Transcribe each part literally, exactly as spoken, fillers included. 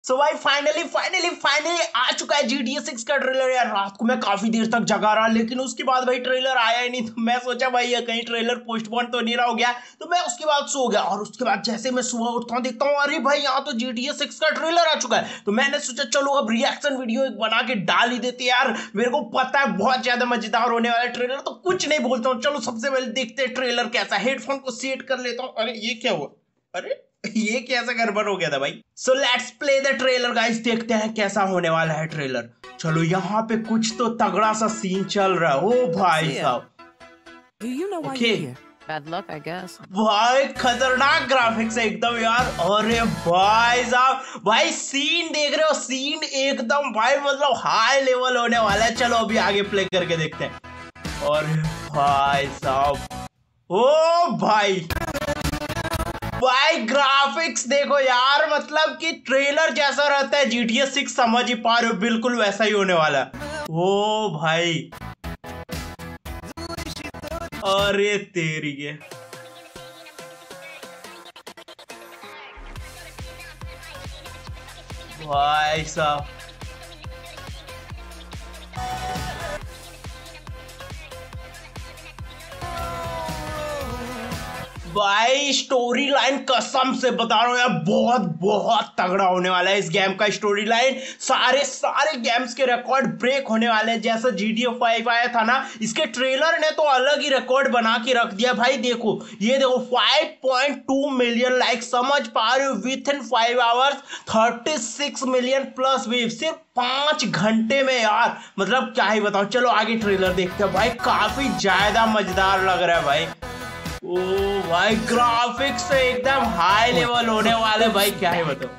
सो भाई finally finally finally आ चुका है जी टी ए सिक्स का ट्रेलर। यार रात को मैं काफी देर तक जगा रहा, लेकिन उसके बाद भाई ट्रेलर आया ही नहीं। तो मैं सोचा भाई ये कहीं ट्रेलर पोस्टपोन तो नहीं रहा हो गया, तो मैं उसके बाद सो गया। और उसके बाद जैसे मैं सुबह उठता हूँ देखता हूँ अरे भाई यहाँ तो जी टी ए सिक्स का ट्रेलर आ चुका है। तो मैंने सोचा चलो अब रिएक्शन वीडियो एक बना के डाल ही देते यार। मेरे को पता है बहुत ज्यादा मजेदार होने वाला है ट्रेलर, तो कुछ नहीं बोलता हूँ। चलो सबसे पहले देखते हैं ट्रेलर कैसा। हेडफोन को सेट कर लेता हूँ। अरे ये क्या हुआ? अरे ये कैसा गड़बड़ हो गया था भाई। So let's play the trailer guys, देखते हैं कैसा होने वाला है ट्रेलर। चलो यहाँ पे कुछ तो तगड़ा सा सीन चल रहा है। ओ भाई साहब, okay Bad luck, I guess. भाई खतरनाक ग्राफिक्स है एकदम यार। अरे भाई साहब, भाई सीन देख रहे हो? सीन एकदम भाई मतलब हाई लेवल होने वाला है। चलो अभी आगे प्ले करके देखते हैं। अरे भाई साहब, ओ भाई भाई ग्राफिक्स देखो यार, मतलब कि ट्रेलर जैसा रहता है जी टी ए सिक्स, समझ ही पा रहे हो, बिल्कुल वैसा ही होने वाला है। ओ भाई, अरे तेरी के भाई साहब, भाई स्टोरी लाइन कसम से बता रहा हूँ यार, बहुत बहुत तगड़ा होने वाला है इस गेम का स्टोरी लाइन। सारे सारे गेम्स के रिकॉर्ड ब्रेक होने वाले हैं। जैसा जी टी ए फाइव आया था ना, इसके ट्रेलर ने तो अलग ही रिकॉर्ड बना के रख दिया भाई। देखो ये देखो five point two million like, समझ पा रहे हो? Within five hours thirty six million plus view, सिर्फ पांच घंटे में यार, मतलब क्या ही बताओ। चलो आगे ट्रेलर देखते हैं भाई, काफी ज्यादा मजेदार लग रहा है भाई। ओ भाई ग्राफिक्स तो एकदम हाई लेवल होने वाले भाई, क्या है बताओ।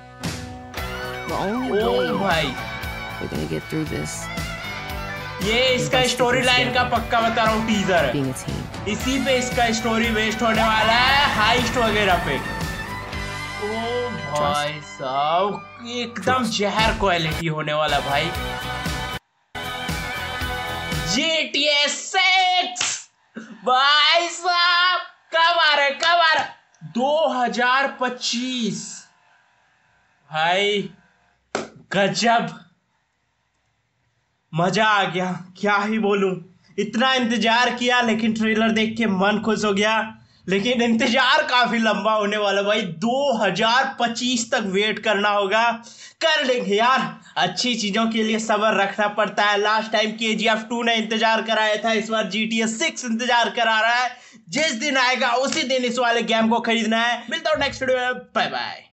ओ भाई We're gonna get through this. ये इसका स्टोरी लाइन का पक्का बता रहा हूँ टीजर है, Being a team. इसी पे इसका स्टोरी बेस्ड होने वाला है, हाइस्ट वगैरह पे। ओ भाई साहब एकदम जहर क्वालिटी होने वाला भाई। जी टी ए सिक्स भाई साहब कब आ रहा है, कब आ रहा है? दो हज़ार पच्चीस भाई, गजब मजा आ गया, क्या ही बोलूं। इतना इंतजार किया लेकिन ट्रेलर देख के मन खुश हो गया, लेकिन इंतजार काफी लंबा होने वाला भाई। दो हज़ार पच्चीस तक वेट करना होगा। कर लेंगे यार, अच्छी चीजों के लिए सब्र रखना पड़ता है। लास्ट टाइम के जी एफ टू ने इंतजार कराया था, इस बार जी टी ए सिक्स इंतजार करा रहा है। जिस दिन आएगा उसी दिन इस वाले गेम को खरीदना है। मिलता हूं नेक्स्ट वीडियो में, बाय बाय।